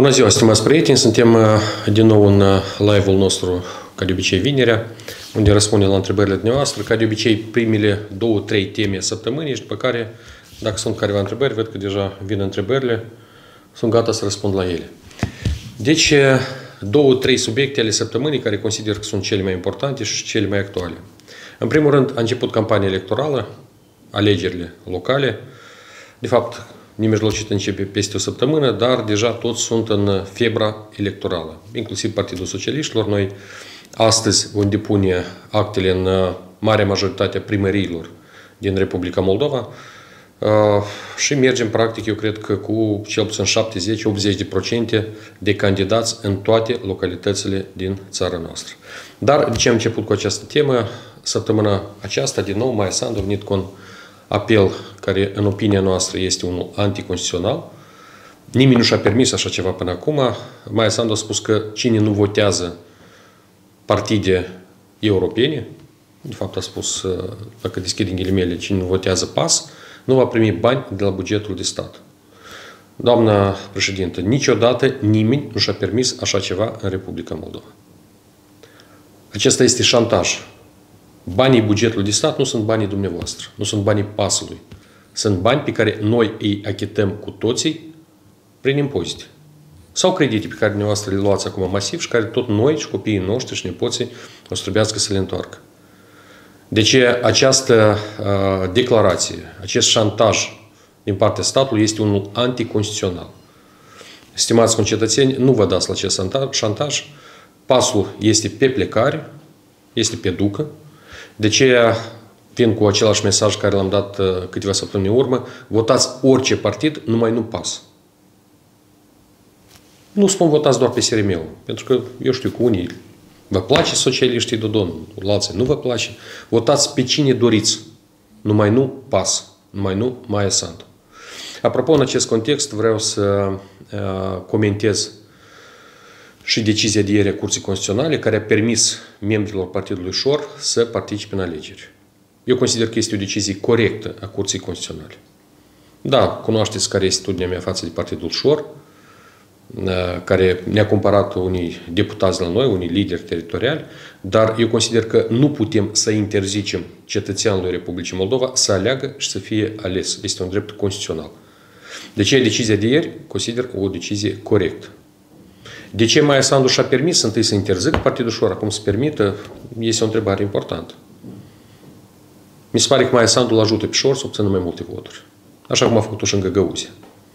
Bună ziua, stimați prieteni! Suntem din nou în live-ul nostru, ca de obicei, vinerea, unde răspundem la întrebările dumneavoastră. Ca de obicei, primele 2-3 teme săptămânii și după care, dacă sunt careva întrebări, văd că deja vin întrebările, sunt gata să răspund la ele. Deci, 2-3 subiecte ale săptămânii care consider că sunt cele mai importante și cele mai actuale. În primul rând, a început campania electorală, alegerile locale. De fapt, nemijlocit începe peste o săptămână, dar deja toți sunt în febra electorală, inclusiv Partidul Socialiștilor. Noi astăzi vom depune actele în marea majoritate a primăriilor din Republica Moldova și mergem practic, eu cred că cu cel puțin 70-80% de candidați în toate localitățile din țara noastră. Dar de ce am început cu această temă? Săptămâna aceasta, din nou, Maia Sandu a venit cu un apel care, în opinia noastră, este unul anticonstituțional. Nimeni nu și-a permis așa ceva până acum. Maia Sandu a spus că cine nu votează partide europene, de fapt a spus, dacă deschid în ghilimele, cine nu votează PAS, nu va primi bani de la bugetul de stat. Doamna președintă, niciodată nimeni nu și-a permis așa ceva în Republica Moldova. Acesta este șantaj. Banii bugetului de stat nu sunt banii dumneavoastră, nu sunt banii PAS-ului. Sunt bani pe care noi îi achităm cu toții prin impozite. Sau credite pe care dumneavoastră le luați acum masiv și care tot noi și copiii noștri și nepoții o să trebuiască să le întoarcă. Deci această declarație, acest șantaj din partea statului este unul anticonstituțional. Stimați concetățeni, nu vă dați la acest șantaj. PAS-ul este pe plecare, este pe ducă. De aceea vin cu același mesaj care l-am dat câteva săptămâni în urmă. Votați orice partid, numai nu PAS. Nu spun votați doar pe SRM-ul, pentru că eu știu că unii vă place socialiștii Dodon, la alții nu vă place. Votați pe cine doriți, numai nu PAS, numai nu Maia Sandu. Apropo, în acest context vreau să comentez și decizia de ieri a Curții Constituționale, care a permis membrilor Partidului Șor să participe în alegeri. Eu consider că este o decizie corectă a Curții Constituționale. Da, cunoașteți care este atitudinea mea față de Partidul Șor, care ne-a comparat unii deputați la noi, unii lideri teritoriali, dar eu consider că nu putem să interzicem cetățeanului Republicii Moldova să aleagă și să fie ales. Este un drept constituțional. De ce decizia de ieri consider o decizie corectă. De ce Maia Sandu și-a permis întâi să interzică Partidul Șor, acum să permită, este o întrebare importantă. Mi se pare că Maia Sandu îl ajută pe Șor să obțină mai multe voturi. Așa cum a făcut-o și în Găgăuzia.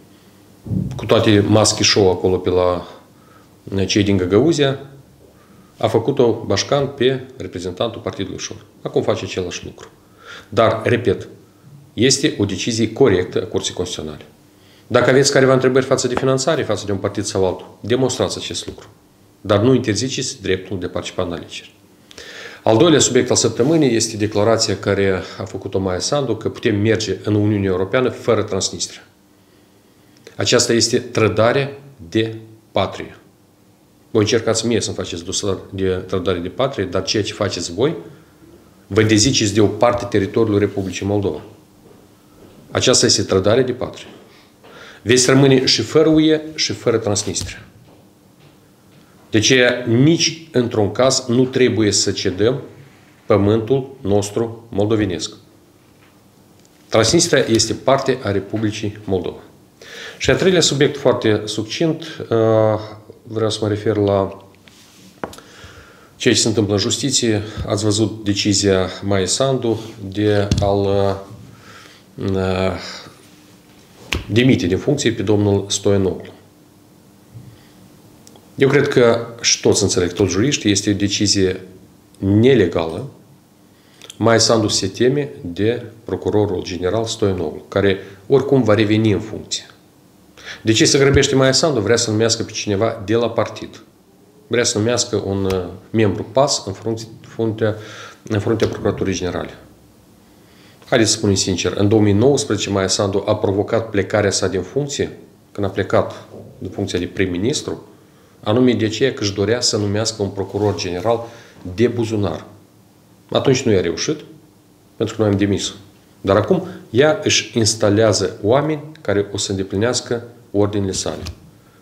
Cu toate maschi show acolo pe la cei din Găgăuzia, a făcut-o Bașcan pe reprezentantul Partidului Șor. Acum face același lucru. Dar, repet, este o decizie corectă a Curții Constituționale. Dacă aveți careva întrebări față de finanțare, față de un partid sau altul, demonstrați acest lucru. Dar nu interziceți dreptul de a participa în alegeri. Al doilea subiect al săptămânii este declarația care a făcut-o Maia Sandu că putem merge în Uniunea Europeană fără Transnistria. Aceasta este trădare de patrie. Voi încercați mie să-mi faceți dosar de trădare de patrie, dar ceea ce faceți voi, vă deziceți de o parte teritoriului Republicii Moldova. Aceasta este trădare de patrie. Veți rămâne și fără UE și fără Transnistria. De aceea, nici într-un caz nu trebuie să cedăm pământul nostru moldovenesc. Transnistria este parte a Republicii Moldova. Și a treilea subiect foarte succint, vreau să mă refer la ceea ce se întâmplă în justiție. Ați văzut decizia Maia Sandu de a-l demite din funcție pe domnul Stoianoglu. Eu cred că și toți înțeleg, toți juriștii, este o decizie nelegală. Maia Sandu se teme de procurorul general Stoianoglu, care oricum va reveni în funcție. De ce se grăbește Maia Sandu? Vrea să numească pe cineva de la partid. Vrea să numească un membru PAS în fruntea Procuraturii Generale. Haideți să spunem sincer, în 2019 Maia Sandu a provocat plecarea sa din funcție, când a plecat din funcția de prim-ministru, anume de aceea că își dorea să numească un procuror general de buzunar. Atunci nu i-a reușit, pentru că noi am demis. Dar acum ea își instalează oameni care o să îndeplinească ordinile sale.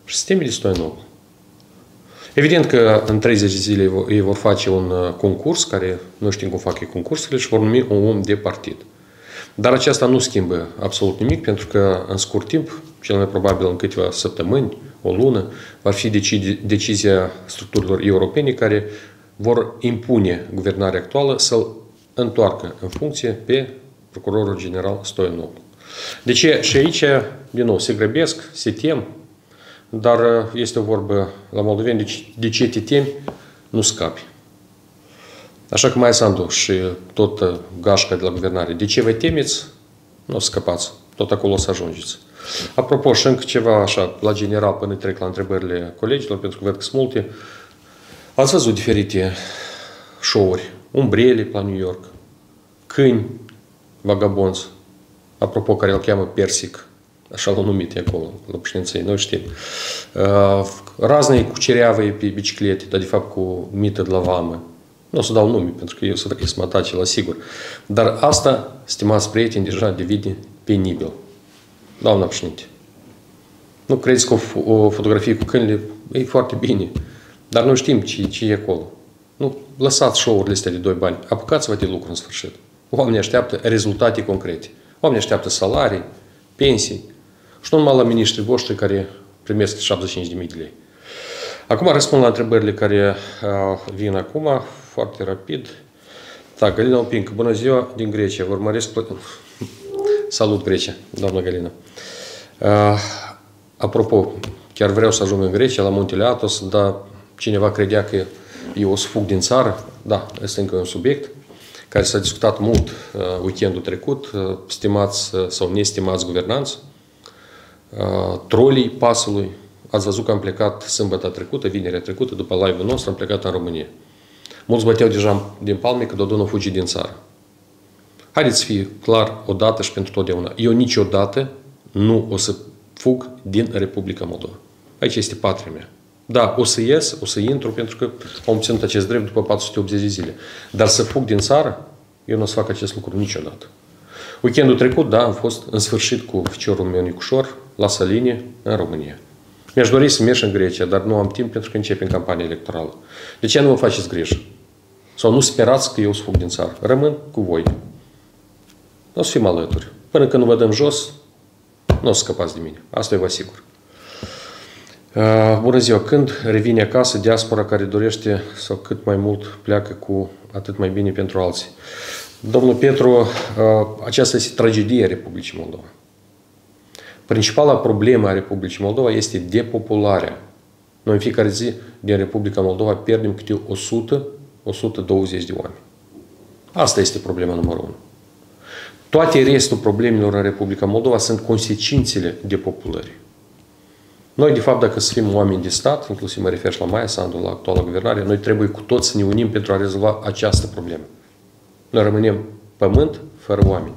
Și sistemul de Stoianoglu. Evident că în 30 de zile ei vor face un concurs, care nu știm cum fac ei concursurile, și vor numi un om de partid. Dar aceasta nu schimbă absolut nimic, pentru că în scurt timp, cel mai probabil în câteva săptămâni, o lună, va fi decizia structurilor europene care vor impune guvernarea actuală să-l întoarcă în funcție pe procurorul general Stoianoglu. De ce? Și aici, din nou, se grăbesc, se tem, dar este o vorbă la moldoveni, de ce te temi, nu scapi. Așa că Maia Sandu și tot gașca de la guvernare, de ce vă temeți, nu o să scăpați, tot acolo o să ajungeți. Apropo, și încă ceva așa, la general, până trec la întrebările colegilor, pentru că văd că sunt multe, ați văzut diferite show-uri, umbrele la New York, câini, vagabonți, apropo, care îl cheamă Persic, așa l-au numit acolo, la președinție, noi știm. Razne cu cereavă pe biciclete, dar de fapt cu mită de la vamă. Nu o să dau nume, pentru că eu să mă atace la sigur. Dar asta, stimați prieteni, deja devine penibil. Doamna președinte, nu credeți că o fotografie cu câinile e foarte bine, dar nu știm ce e acolo. Nu, lăsați show-urile astea de 2 bani, apucați-vă de lucru în sfârșit. Oamenii așteaptă rezultate concrete. Oamenii așteaptă salarii, pensii și nu numai la miniștrii voștri care primesc 75.000 de lei. Acum răspund la întrebările care vin acum, foarte rapid. Da, Galina Opincă, bună ziua din Grecia, vă urmăresc... Salut Grecia, doamna Galina. Apropo, chiar vreau să ajung în Grecia, la Muntele Athos, dar cineva credea că eu o să fug din țară. Da, este încă un subiect care s-a discutat mult weekendul trecut, stimați sau nestimați guvernanți, trolii pasului. Ați văzut că am plecat sâmbătă trecută, vinerea trecută, după live-ul nostru, am plecat în România. Mulți băteau deja din palme că Dodon a fugit din țară. Haideți să fie clar odată și pentru totdeauna. Eu niciodată nu o să fug din Republica Moldova. Aici este patria mea. Da, o să ies, o să intru, pentru că am obținut acest drept după 480 de zile. Dar să fug din țară, eu nu o să fac acest lucru niciodată. Weekendul trecut, da, am fost în sfârșit cu ficiorul meu Nicușor, la Salini, în România. Mi-aș dori să merg în Grecia, dar nu am timp pentru că începem campania electorală. De ce nu vă faceți grijă? Sau nu sperați că eu să fug din țară. Rămân cu voi. Nu o să fim alături. Până când nu vă dăm jos, nu o să scăpați de mine. Asta eu vă asigur. Bună ziua! Când revine acasă diaspora care dorește sau cât mai mult pleacă cu atât mai bine pentru alții? Domnul Petru, aceasta este tragedia Republicii Moldova. Principala problemă a Republicii Moldova este depopularea. Noi în fiecare zi din Republica Moldova pierdem câte 100-120 de oameni. Asta este problema numărul 1. Toate restul problemelor în Republica Moldova sunt consecințele depopulării. Noi, de fapt, dacă să fim oameni de stat, inclusiv mă refer și la Maia Sandu, la actuala guvernare, noi trebuie cu toți să ne unim pentru a rezolva această problemă. Noi rămânem pământ fără oameni.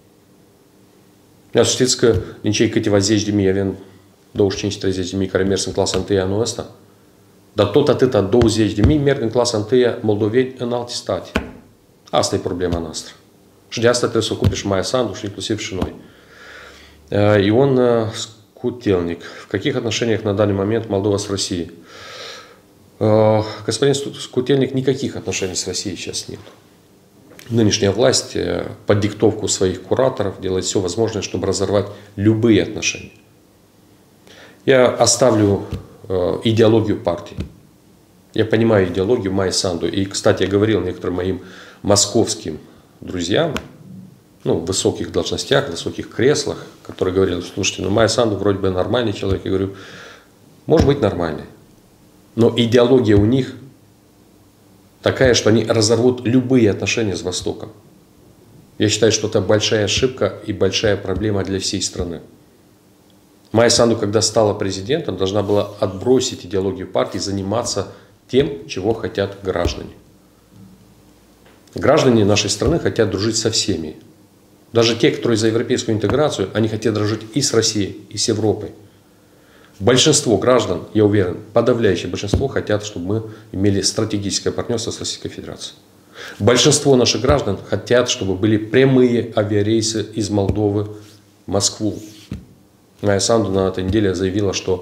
Să știți că din cei câteva zeci de mii avem 25-30 de mii care merg în clasa 1 anul ăsta, dar tot atâta 20 de mii merg în clasa 1 moldoveni în alte state. Asta e problema noastră. Și de asta trebuie să ocupe și Maia Sandu și inclusiv și noi. Ion Скутельник. В каких отношениях на данный момент Молдова с Россией? Господин Скутельник, никаких отношений с Россией сейчас нет. Нынешняя власть под диктовку своих кураторов делает все возможное, чтобы разорвать любые отношения. Я оставлю идеологию партии. Я понимаю идеологию Майи Санду. И, кстати, я говорил некоторым моим московским друзьям, в высоких должностях, в высоких креслах, которые говорили, слушайте, Майя Санду вроде бы нормальный человек. Я говорю, может быть нормальный, но идеология у них такая, что они разорвут любые отношения с Востоком. Я считаю, что это большая ошибка и большая проблема для всей страны. Майя Санду, когда стала президентом, должна была отбросить идеологию партии, заниматься тем, чего хотят граждане. Граждане нашей страны хотят дружить со всеми. Даже те, которые за европейскую интеграцию, они хотят дружить и с Россией, и с Европой. Большинство граждан, я уверен, подавляющее большинство хотят, чтобы мы имели стратегическое партнерство с Российской Федерацией. Большинство наших граждан хотят, чтобы были прямые авиарейсы из Молдовы в Москву. Майя Санду на этой неделе заявила, что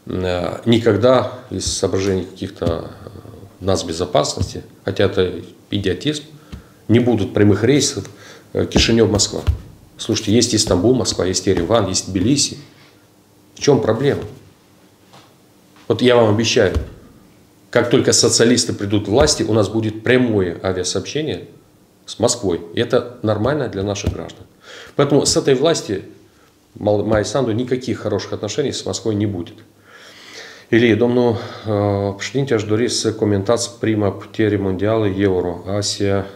никогда из соображений каких-то нацбезопасности, хотя это идиотизм, не будут прямых рейсов Кишинев-Москва. Слушайте, есть Истамбул, Москва, есть Ереван, есть Тбилиси. В чем проблема? Вот я вам обещаю, как только социалисты придут к власти, у нас будет прямое авиасообщение с Москвой. И это нормально для наших граждан. Поэтому с этой власти Майя Санду никаких хороших отношений с Москвой не будет. Или, domnul președinte, aș dori să comentați prima putere mondială, euro, Asia,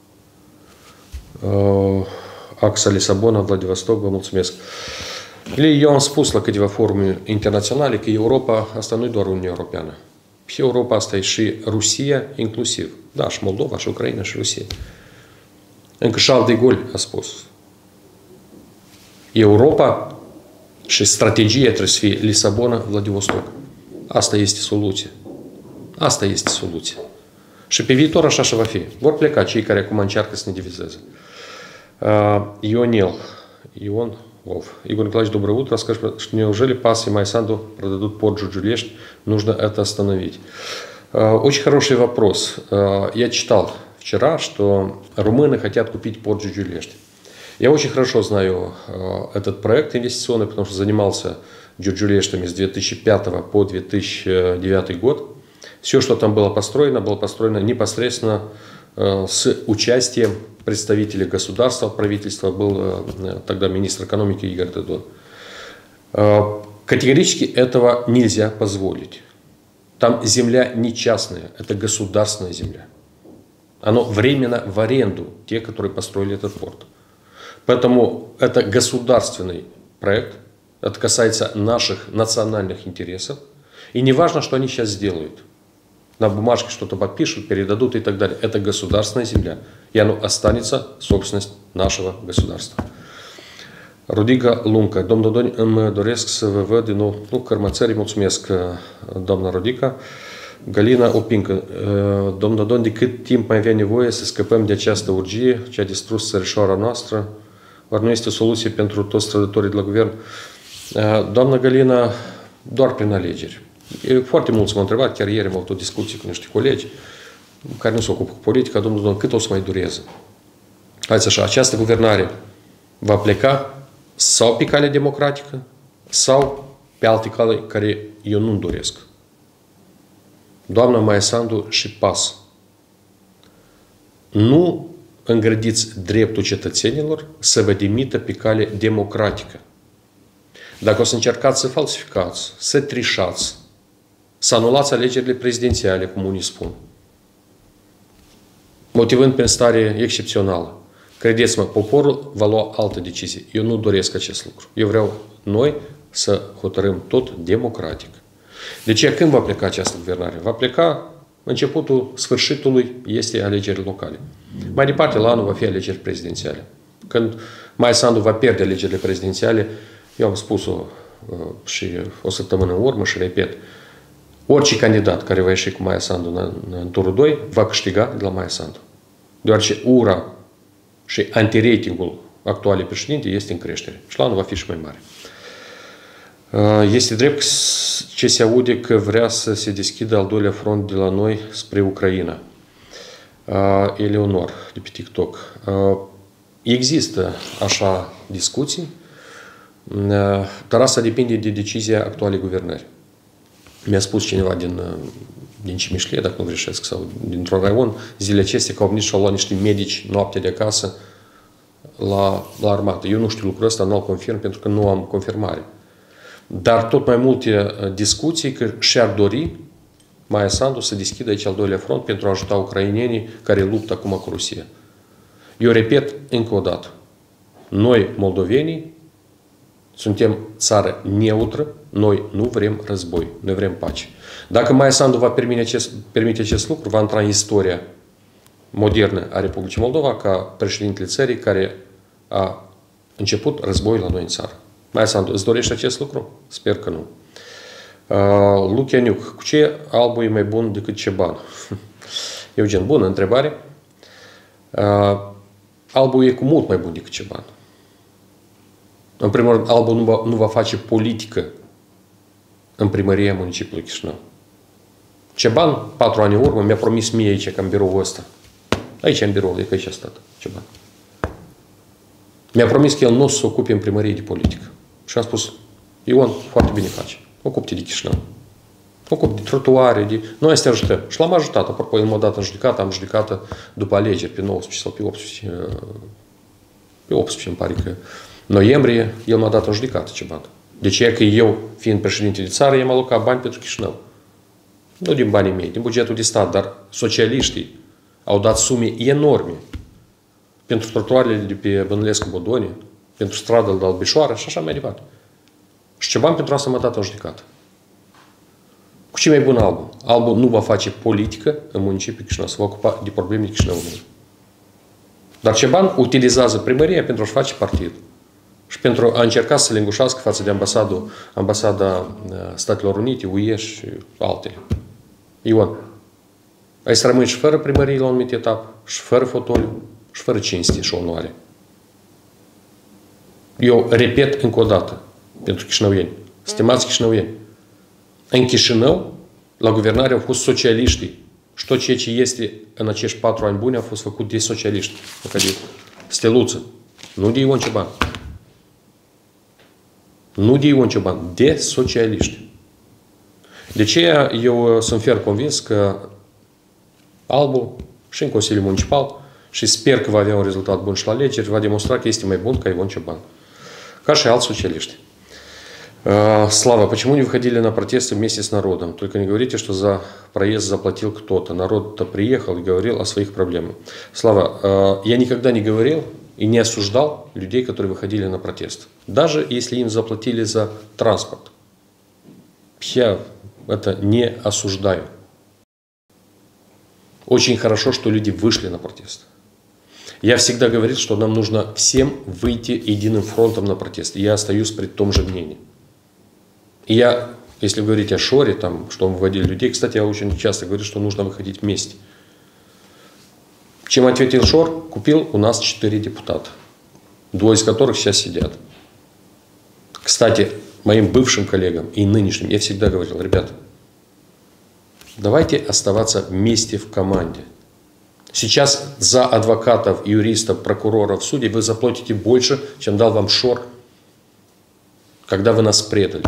axa Lisabona-Vladivostok, vă mulțumesc. Или eu am spus la câteva forumuri internaționale că Europa asta nu e doar Uniunea Europeană. Europa asta e și Rusia inclusiv. Da, și Moldova, și Ucraina, și Rusia. Încă Charles de Gaulle a spus. Europa și strategia trebuie să fie Lisabona-Vladivostok. Asta este soluția. Asta este soluția. Și pe viitor așa și va fi. Vor pleca cei care acum încearcă să ne divizeze. Ionel. Ион Вов. Игорь Николаевич, доброе утро. Скажи, неужели ПАС и Майя Санду продадут под Джуджулешт? Нужно это остановить. Очень хороший вопрос. Я читал вчера, что румыны хотят купить порт Джуджулешт. Я очень хорошо знаю этот проект инвестиционный, потому что занимался Джуджулештами с 2005 по 2009 год. Все, что там было построено непосредственно с участием представителей государства, правительства, был тогда министр экономики Игорь Додон. Категорически этого нельзя позволить. Там земля не частная, это государственная земля. Оно временно в аренду, те, которые построили этот порт. Поэтому это государственный проект, это касается наших национальных интересов. И не важно, что они сейчас сделают. На бумажке что-то подпишут, передадут и так далее. Это государственная земля. И оно останется собственность нашего государства. Rodica Lunca. Domnul Dodon, îmi doresc să vă văd din nou. Nu, cărmățării, mulțumesc, doamna Rodica. Galina Opincă. Domnul Dodon, de cât timp mai avea nevoie să scăpăm de această urgie ce a distrus țărișoara noastră? Oare nu este o soluție pentru toți strădătorii de la guvern? Doamna Galina, doar prin alegeri. Foarte mulți m-au întrebat, chiar ieri am avut o discuție cu niște colegi care nu se ocupă cu politica. Domnul Dodon, cât o să mai dureze? Haideți așa, această guvernare va pleca sau pe cale democratică sau pe alte cale care eu nu-mi doresc. Doamna Майя Санду și PAS, nu îngrădiți dreptul cetățenilor să vă demită pe cale democratică. Dacă o să încercați să falsificați, să trișați, să anulați alegerile prezidențiale, cum unii spun, motivând prin stare excepțională, credeți-mă, poporul va lua altă decizie. Eu nu doresc acest lucru. Eu vreau noi să hotărâm tot democratic. De ce? Când va pleca această guvernare? Va pleca începutul sfârșitului este alegeri locale. Mai departe, la anul va fi alegeri prezidențiale. Când Майя Санду va pierde alegerile prezidențiale, eu am spus-o și o săptămână în urmă și repet, orice candidat care va ieși cu Майя Санду în turul 2 va câștiga de la Майя Санду. Deoarece ura și antiratingul actualei președinte este în creștere. Și la anul va fi și mai mare. Este drept ce se aude că vrea să se deschidă al doilea front de la noi spre Ucraina. Eleonor, de pe TikTok. Există așa discuții, dar asta depinde de decizia actualei guvernări. Mi-a spus cineva din Cimișlie, dacă nu greșesc, sau dintr-un raion, zilele acestea că au venit și au luat niște medici noapte de acasă la armată. Eu nu știu lucrul ăsta, nu-l confirm pentru că nu am confirmare. Dar tot mai multe discuții că și-ar dori Майя Санду să deschidă aici al doilea front pentru a ajuta ucrainenii care luptă acum cu Rusia. Eu repet încă o dată. Noi, moldovenii, suntem țară neutră, noi nu vrem război, noi vrem pace. Dacă Майя Санду va permite acest lucru, va intra în istoria modernă a Republicii Moldova ca președintele țării care a început războiul la noi în țară. Майя Санду, îți dorești acest lucru? Sper că nu. Lucianiuc, cu ce albul e mai bun decât Ceban? Eugen, bună întrebare. Albul e cu mult mai bun decât Ceban. În primul rând, albul nu va face politică în primăria municipiului Chișinău. Ceban, 4 ani în urmă, mi-a promis mie aici, că am biroul ăsta. Aici am biroul, e că aici a stat Ceban. Mi-a promis că el nu o să se ocupe în primărie de politică. Și am spus, Ion, foarte bine face. Ocupe de Chișinău. Ocupe de trotuare, de... Noi să te ajutăm. Și l-am ajutat. Apropo, el m-a dat în judecată, am judecată după alegeri, pe 19 sau pe 18, pe 18, îmi pare că noiembrie, el m-a dat în judecată Ceban. Deci e că eu, fiind președinte de țară, i-am alocat bani pentru Chișinău. Nu din banii mei, din bugetul de stat, dar socialiștii au dat sume enorme pentru trotuarele de pe Bănălescu Bodone, pentru strada de Albișoară și așa mai departe. Și Ceban pentru asta m-a dat în judecată. Cu ce mai bun Albu? Albu nu va face politică în municipiul Chișinău, se va ocupa de probleme de Chișinăului. Dar Ceban utilizează primăria pentru a-și face partid. Și pentru a încerca să le îngușească față de ambasada Statelor Unite, UE și altele. Ion, ai să rămâi și fără primărie la un anumit etap, și fără fotoliu, și fără cinste și onoare. Eu repet încă o dată pentru chișinăuieni, stimați chișinăuieni, în Chișinău, la guvernare au fost socialiștii și tot ceea ce este în acești 4 ani buni a fost făcut de socialiști, de steluță, nu de Ion Ceban. Nu de Ion Ceban, de socialiști. De aceea eu sunt fier convins că Albu și în Consiliul Municipal și sper că va avea un rezultat bun și la alegeri, va demonstra că este mai bun ca Ion Ceban. Ca și alți sociалисты. Слава, почему не выходили на протесты вместе с народом? Только не говорите, что за проезд заплатил кто-то. Народ-то приехал и говорил о своих проблемах. Слава, я никогда не говорил и не осуждал людей, которые выходили на протест. Даже если им заплатили за транспорт. Я это не осуждаю. Очень хорошо, что люди вышли на протест. Я всегда говорил, что нам нужно всем выйти единым фронтом на протест. И я остаюсь при том же мнении. И я, если говорить о Шоре, там, что мы выводили людей, кстати, я очень часто говорю, что нужно выходить вместе. Чем ответил Шор? Купил у нас 4 депутата, 2 из которых сейчас сидят. Кстати, моим бывшим коллегам и нынешним я всегда говорил, ребята, давайте оставаться вместе в команде. Сейчас за адвокатов, юристов, прокуроров, судей вы заплатите больше, чем дал вам Шор, когда вы нас предали.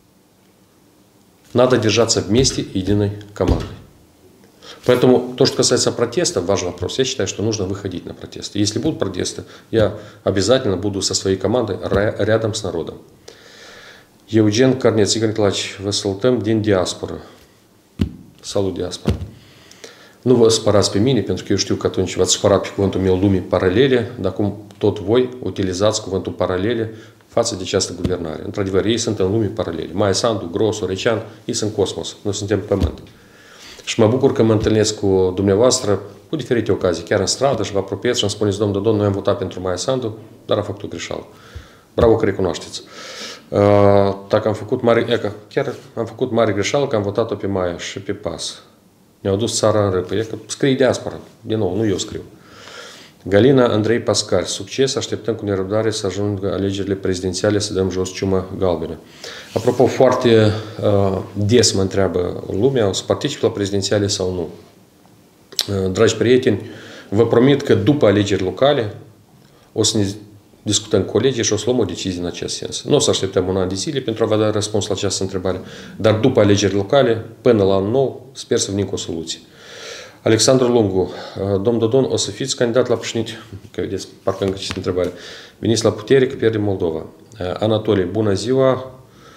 Надо держаться вместе единой командой. Поэтому то, что касается протестов, важный вопрос. Я считаю, что нужно выходить на протесты. Если будут протесты, я обязательно буду со своей командой рядом с народом. Eugen Carneț, Igor Nicolae, vă salutăm din diaspora. Salut diaspora. Nu vă spărați pe mine, pentru că eu știu că atunci v-ați spărat pe cuvântul meu lumii paralele, dar cum tot voi utilizați cuvântul paralele față de această guvernare. Într-adevăr, ei sunt în lumii paralele. Maia Sandu, Grosu, Recean, ei sunt cosmos. Noi suntem pământ. Și mă bucur că mă întâlnesc cu dumneavoastră cu diferite ocazii, chiar în stradă și vă apropiați și îmi spuneți, domn, noi am votat pentru Maia Sandu, dar a făcut o greșeală. Bravo că recunoașteți. Dacă am făcut chiar am făcut mare greșeală că am votat-o pe Maia și pe PAS. Ne-au dus țara în râpă. E că scrie diaspora. Din nou, nu eu scriu. Galina Andrei Pascal. Succes, așteptăm cu nerăbdare să ajungă alegerile prezidențiale, să dăm jos ciuma galbenă. Apropo, foarte des mă întreabă lumea, o să particip la prezidențiale sau nu. Dragi prieteni, vă promit că după alegeri locale o să ne discutăm cu colegii și o să luăm o decizie în acest sens. Nu o să așteptăm un an de zile pentru a vă da răspuns la această întrebare, dar după alegeri locale, până la anul nou, sper să venim cu o soluție. Alexandru Lungu, domn Dodon, o să fiți candidat la președinte? Că vedeți, parcă încă ce întrebare. Veniți la putere că pierde Moldova. Anatolie, bună ziua.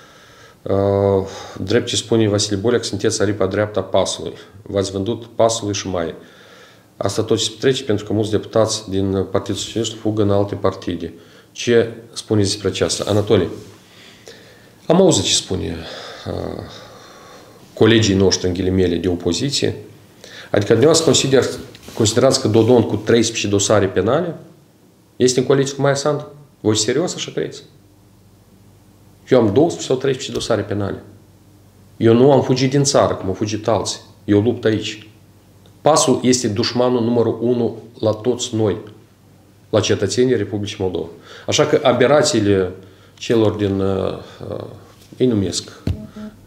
Drept ce spune Vasile Boleac, sunteți aripa dreapta pasului. V-ați vândut pasului și mai. Asta tot ce se trece pentru că mulți deputați din Partidul Socialist fugă în alte partide. Ce spuneți despre aceasta? Anatolie, am auzit ce spune colegii noștri, în ghilimele, de opoziție. Adică dumneavoastră considerați că Dodon cu 13 dosare penale este în coaliție cu Maia Sandu? Voi serios așa crezi? Eu am 12 sau 13 dosare penale. Eu nu am fugit din țară, cum au fugit alții. Eu lupt aici. PAS-ul este dușmanul numărul 1 la toți noi, la cetățenii Republicii Moldova. Așa că aberațiile celor din, ei numesc,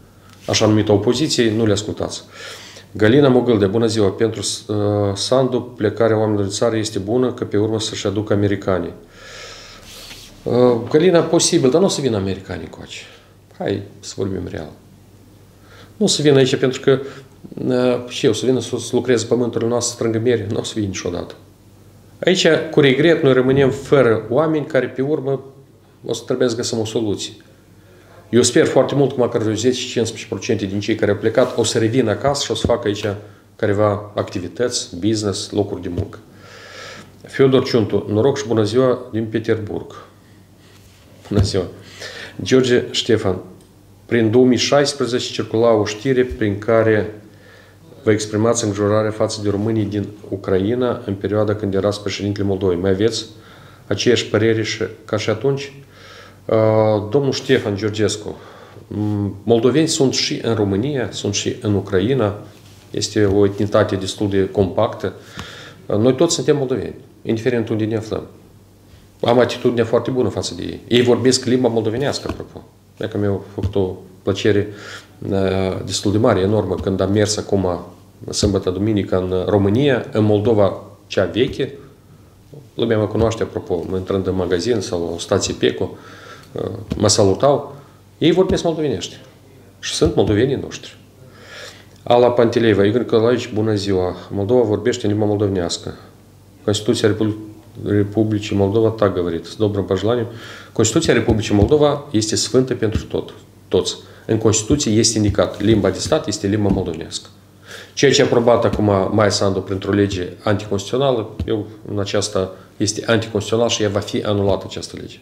așa numită opoziție, nu le ascultați. Galina Mogâldea, bună ziua, pentru Sandu plecarea oamenilor din țară este bună, că pe urmă să-și aducă americanii. Galina, posibil, dar nu o să vină americanii coace. Hai să vorbim real. Nu o să vină aici pentru că și eu să vină să lucrez pământurile noastre, să strângă miere, nu o să vină niciodată. Aici, cu regret, noi rămânem fără oameni care pe urmă o să trebuie să găsim o soluție. Eu sper foarte mult că măcar 10-15% din cei care au plecat o să revină acasă și o să facă aici careva activități, business, locuri de muncă. Fiodor Ciuntu, noroc și bună ziua din Petersburg. Bună ziua. George Ștefan, prin 2016 circula o știre prin care vă exprimați îngrijorarea față de românii din Ucraina în perioada când erați președintele Moldovei. Mai aveți aceeași părere ca și atunci? Domnul Ștefan Georgescu, moldoveni sunt și în România, sunt și în Ucraina. Este o etnitate destul de compactă. Noi toți suntem moldoveni, indiferent unde ne aflăm. Am atitudine foarte bună față de ei. Ei vorbesc limba moldovenească, apropo. Că mi-a făcut o plăcere destul de mare, enormă, când am mers acum sâmbătă, duminică în România, în Moldova cea veche. Lumea mă cunoaște, apropo, intrând în magazin sau o stație Peco, mă salutau. Ei vorbesc moldovenește. Și sunt moldovenii noștri. Ala Pantileiva, Igor Nicolaevici, bună ziua. Moldova vorbește în limba moldovenească. Constituția Republicii Moldova так говорит. С добрым пожеланием. Constituția Republicii Moldova este sfântă pentru toți. În Constituție este indicat, limba de stat este limba moldovenească. Ceea ce a aprobat acum Maia Sandu printr-o lege anticonstituțională, în aceasta este anticonstituțional și ea va fi anulată această lege.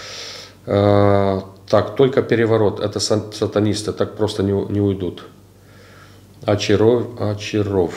Так, только переворот. Это сатанисты, так просто не уйдут. Очаров.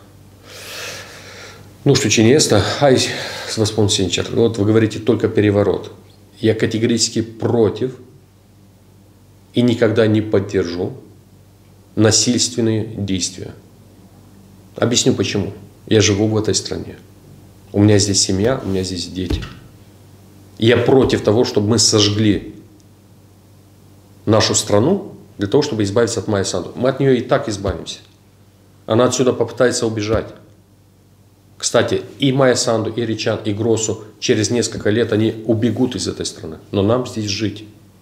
Nu știu cine este, hai să vă spun sincer. Вот вы говорите только переворот. Я категорически против и никогда не поддержу насильственные действия. Объясню почему. Я живу в этой стране. У меня здесь семья, у меня здесь дети. Я против того, чтобы мы сожгли нашу страну для того, чтобы избавиться от Майи Санду. Мы от нее и так избавимся. Она отсюда попытается убежать. Кстати, и Майя Санду, и Ричан, и Гросу через несколько лет они убегут из этой страны. Но нам здесь жить.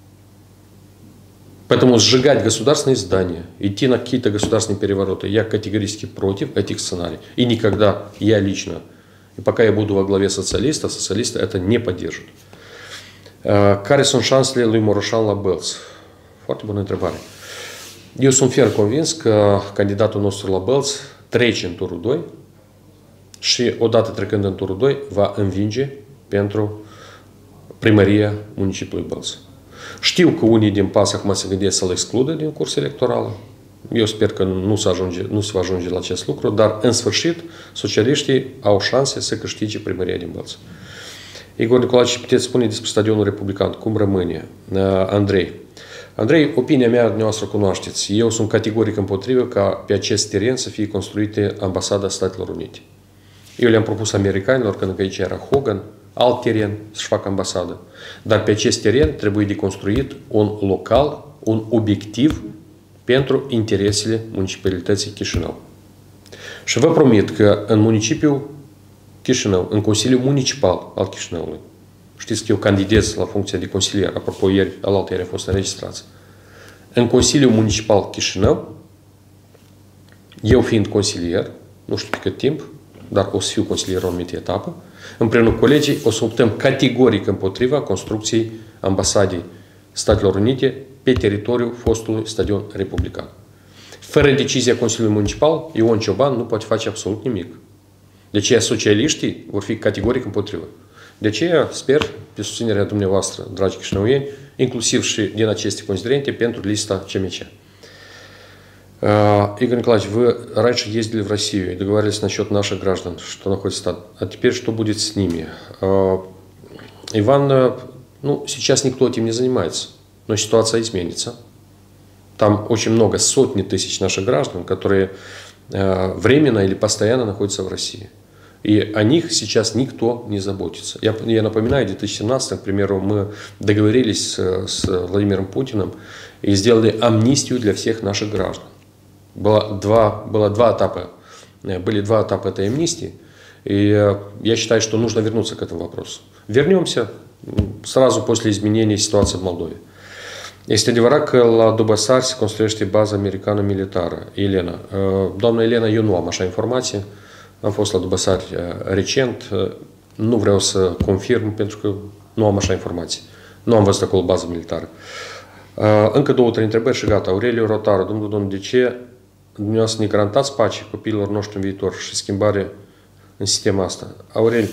Поэтому сжигать государственные здания, идти на какие-то государственные перевороты, я категорически против этих сценариев. И никогда я лично, и пока я буду во главе социалисты это не поддержат. Care sunt șansele lui Mureșan la Belz? Foarte bună întrebare. Eu sunt fier convins că candidatul nostru la Belz trece în turul 2 și odată trecând în turul 2 va învinge pentru primăria municipiului Belz. Știu că unii din PAS acum se gândesc să-l excludă din cursa electorală. Eu sper că nu se va ajunge la acest lucru, dar în sfârșit socialiștii au șanse să câștige primăria din Belz. Igor Nicolaevici, puteți spune despre stadionul republican, cum rămâne? Andrei, opinia mea dumneavoastră cunoașteți. Eu sunt categoric împotrivă ca pe acest teren să fie construite ambasada Statelor Unite. Eu le-am propus americanilor, când aici era Hogan, alt teren să-și facă ambasadă. Dar pe acest teren trebuie de construit un local, un obiectiv pentru interesele municipalității Chișinău. Și vă promit că în municipiul Chișinău, în Consiliul Municipal al Chișinăului, știți că eu candidez la funcția de consilier, apropo ieri, alaltăieri a fost înregistrat. În Consiliul Municipal Chișinău, eu fiind consilier, nu știu pe cât timp, dar o să fiu consilier o anumită etapă, împreună cu colegii o să optăm categoric împotriva construcției ambasadei Statelor Unite pe teritoriul fostului stadion republican. Fără decizia Consiliului Municipal, Ion Cioban nu poate face absolut nimic. De aceea socialiștii vor fi categoric împotrivă. De aceea sper pe susținerea dumneavoastră, dragi chișinăuieni, inclusiv și din aceste considerente pentru lista CMC. Игорь Николаевич, вы раньше ездили в Россию и договаривались насчет наших граждан, что находится там. А теперь что будет с ними? Иван, сейчас никто этим не занимается, но ситуация изменится. Там очень много, сотни тысяч наших граждан, которые временно или постоянно находятся в России. И о них сейчас никто не заботится. Я напоминаю, в 2017, к примеру, мы договорились с Владимиром Путиным и сделали амнистию для всех наших граждан. Были два этапа этой амнистии, и я считаю, что нужно вернуться к этому вопросу. Вернемся сразу после изменения ситуации в Молдове. Este adevărat că la Dubăsari se construiește baza americană militară, Elena. Doamna Elena, eu nu am așa informație. Am fost la Dubăsari recent. Nu vreau să confirm pentru că nu am așa informație. Nu am văzut acolo bază militară. Încă două, trei întrebări și gata. Aureliu Rotaru, domnul, de ce dumneavoastră ne garantați pace copiilor noștri în viitor și schimbare în sistemul asta? Aureliu,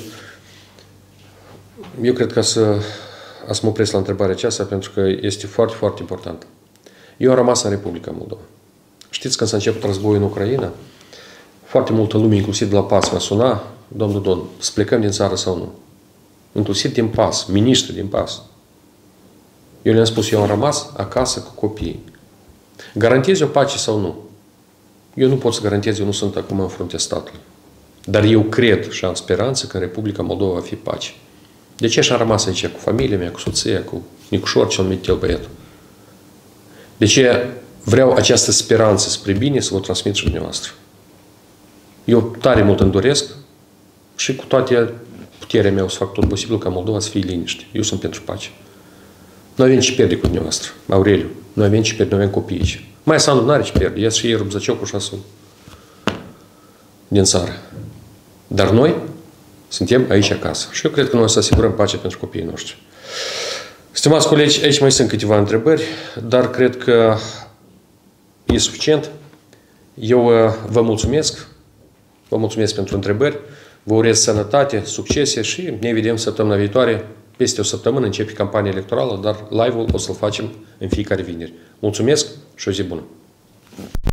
eu cred că să mă opresc la întrebarea aceasta pentru că este foarte, foarte important. Eu am rămas în Republica Moldova. Știți, când s-a început războiul în Ucraina, foarte multă lume, inclusiv de la PAS, mă suna, domnul Don, să plecăm din țară sau nu? Inclusiv din PAS, miniștri din PAS. Eu le-am spus, eu am rămas acasă cu copiii. Garantez eu pace sau nu? Eu nu pot să garantez, eu nu sunt acum în fruntea statului. Dar eu cred și am speranță că în Republica Moldova va fi pace. De ce și-am rămas aici cu familia mea, cu soția, cu Nicușor, cel mitel băiatul? De ce vreau această speranță spre bine să vă transmit și dumneavoastră? Eu tare mult îmi doresc și cu toate puterea mea o să fac tot posibil ca Moldova să fie liniște. Eu sunt pentru pace. Noi avem ce pierde cu dumneavoastră, Aureliu. Noi avem ce pierde, noi avem copii aici. Mai Sandu nu are ce pierde. Ies și ei Rubzăciocul și Asul din țară. Dar noi suntem aici acasă. Și eu cred că noi o să asigurăm pace pentru copiii noștri. Stimați colegi, aici mai sunt câteva întrebări, dar cred că e suficient. Eu vă mulțumesc. Vă mulțumesc pentru întrebări. Vă urez sănătate, succese și ne vedem săptămâna viitoare. Peste o săptămână începe campania electorală, dar live-ul o să-l facem în fiecare vineri. Mulțumesc și o zi bună!